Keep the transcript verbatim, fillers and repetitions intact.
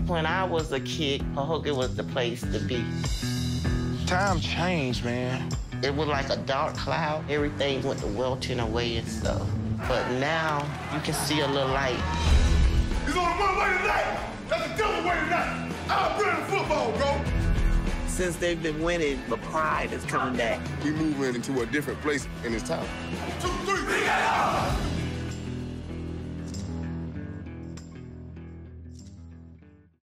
When I was a kid, Pahokee was the place to be. Time changed, man. It was like a dark cloud. Everything went to welting away and stuff. But now, you can see a little light. It's only one way tonight. That's a different way tonight. I'm ready for football, bro. Since they've been winning, the pride is coming back. We moving into a different place in this town. Two, three,